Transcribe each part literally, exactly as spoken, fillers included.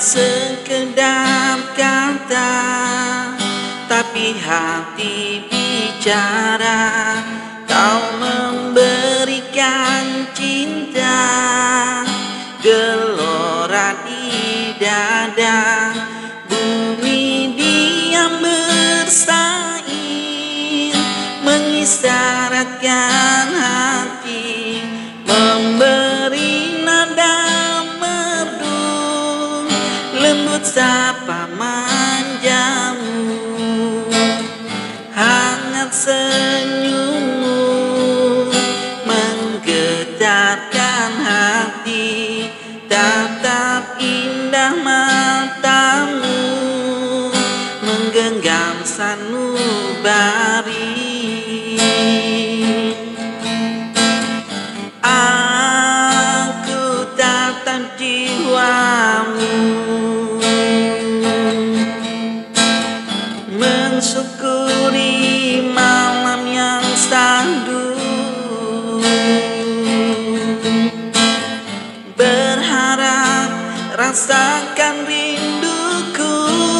sekedar kata, tapi hati bicara. Kau memberikan cinta, gelora di dada. Bumi diam bersaing, mengisyaratkan hati, memberi nada merdu, lembut sapa manjamu, hangat senyummu menggetarkan hati. Tatap indah matamu menggenggam sanubari. Aku tatap jiwamu, mensyukuri malam yang sahdu, berharap rasakan rinduku,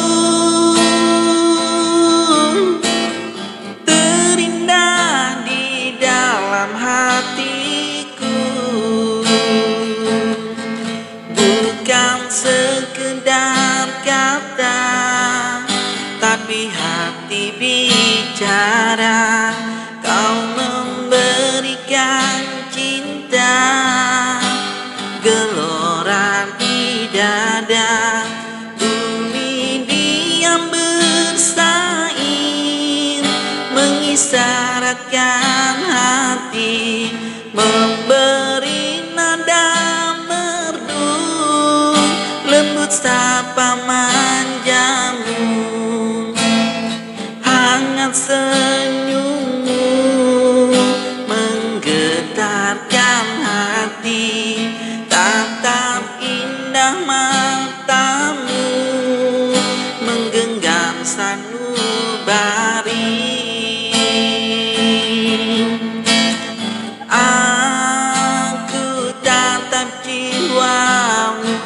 terindah di dalam hatiku. Bukan sekedar kata, tapi hati bicara. Kau memberikan cinta, gelora di dada. Bumi diam bersaing, mengisyaratkan hati, memberi nada merdu, lembut sapa manjamu, hangat senyummu menggetarkan hati. Tatap indah matamu menggenggam sanubari. Aku tatap jiwamu,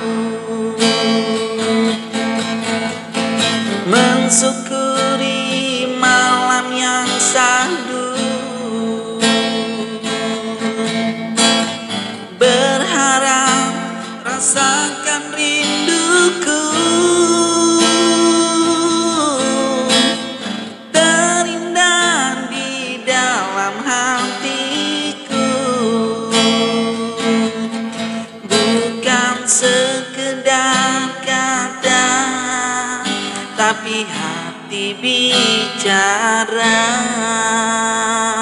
mensyukuri malam yang sahdu, berharap rasakan rinduku, terindah di dalam hatiku. Bukan sekedar kata, tapi hati bicara.